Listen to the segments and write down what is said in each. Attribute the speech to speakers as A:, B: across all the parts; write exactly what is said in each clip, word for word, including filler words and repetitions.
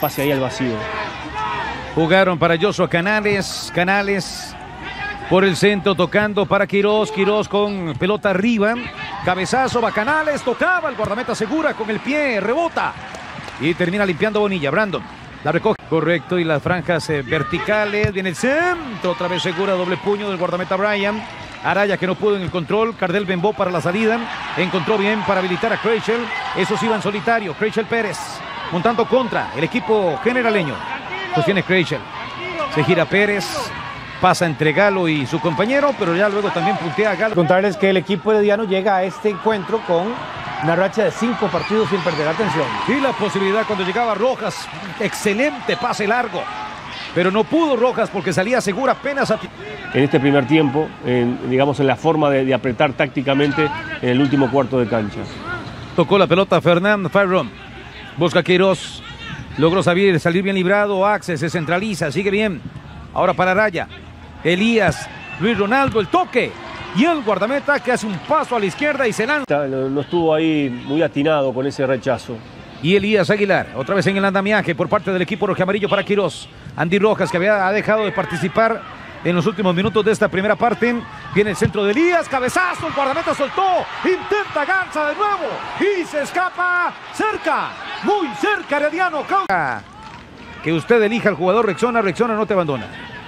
A: pase ahí al vacío.
B: Jugaron para Joshua Canales, Canales por el centro tocando para Quiroz, Quiroz con pelota arriba, cabezazo, va Canales, tocaba, el guardameta Segura con el pie, rebota y termina limpiando Bonilla. Brandon la recoge, correcto, y las franjas eh, verticales, viene el centro, otra vez Segura, doble puño del guardameta Brian. Araya que no pudo en el control, Cardel Benbow para la salida, encontró bien para habilitar a Krejcel, esos iban solitario, Krejcel Pérez montando contra el equipo generaleño, sostiene Krejcel, se gira Pérez, pasa entre Galo y su compañero, pero ya luego también puntea a Galo.
C: Contarles que el equipo herediano llega a este encuentro con una racha de cinco partidos sin perder atención.
B: Y la posibilidad cuando llegaba Rojas, excelente pase largo, pero no pudo Rojas porque salía Segura apenas a...
A: En este primer tiempo, en, digamos en la forma de, de apretar tácticamente en el último cuarto de cancha.
B: Tocó la pelota Fernando Farron, busca a Quiroz, logró salir, salir bien librado, Axel se centraliza, sigue bien, ahora para Araya, Elías, Luis Ronaldo, el toque, y el guardameta que hace un paso a la izquierda y se lanza.
A: No, no estuvo ahí muy atinado con ese rechazo.
B: Y Elías Aguilar, otra vez en el andamiaje por parte del equipo rojiamarillo para Quiroz. Andy Rojas, que había ha dejado de participar en los últimos minutos de esta primera parte. Viene el centro de Elías, cabezazo, el guardameta soltó, intenta Garza de nuevo y se escapa, cerca, muy cerca Herediano. Que usted elija al jugador Rexona, Rexona no te abandona.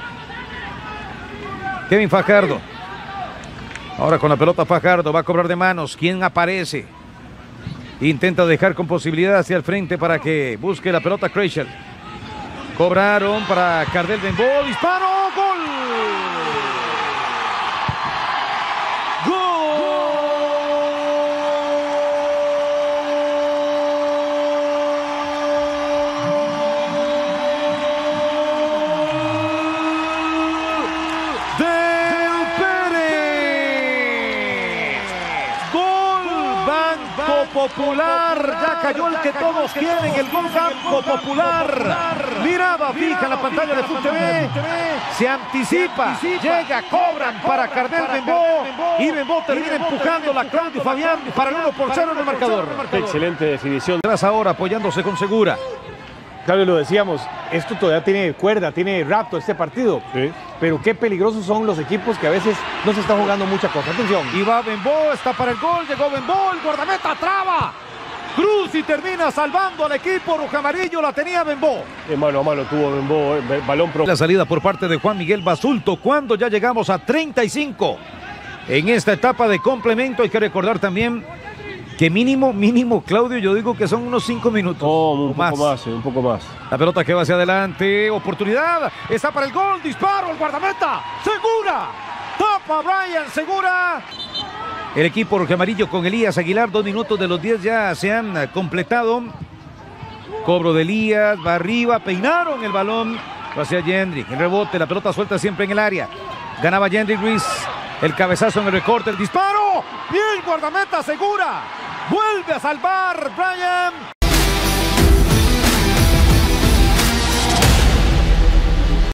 B: Kevin Fajardo. Ahora con la pelota Fajardo, va a cobrar de manos. ¿Quién aparece? Intenta dejar con posibilidad hacia el frente para que busque la pelota Krejcel. Cobraron para Cardel Benbow, disparo, gol. Popular, ya cayó el que todos quieren, el gol Banco Popular. Mirada fija en la pantalla de F U T V, se anticipa, llega, cobran para Cardel Benbow y Benbow termina empujando la Claudio Fabián para el uno por cero en el marcador.
A: Excelente definición.
B: Tras ahora apoyándose con Segura.
C: Claro, lo decíamos, esto todavía tiene cuerda, tiene rapto este partido.
A: Sí.
C: Pero qué peligrosos son los equipos que a veces no se está jugando mucha cosa. Atención.
B: Y va Benbow, está para el gol, llegó Benbow, el guardameta traba. Cruz y termina salvando al equipo rojamarillo, la tenía Benbow.
A: De mano a mano tuvo Benbow, eh, balón pro.
B: La salida por parte de Juan Miguel Basulto, cuando ya llegamos a treinta y cinco. En esta etapa de complemento hay que recordar también que mínimo, mínimo, Claudio, yo digo que son unos cinco minutos.
A: Oh, un poco
B: más.
A: más, un poco más.
B: La pelota que va hacia adelante, oportunidad, está para el gol, disparo, el guardameta, Segura, tapa Brian Segura. El equipo rojiamarillo con Elías Aguilar, dos minutos de los diez ya se han completado. Cobro de Elías, va arriba, peinaron el balón hacia Jendrik, el rebote, la pelota suelta siempre en el área. Ganaba Jendrik Ruiz, el cabezazo en el recorte, el disparo, bien guardameta Segura. Vuelve a salvar Brian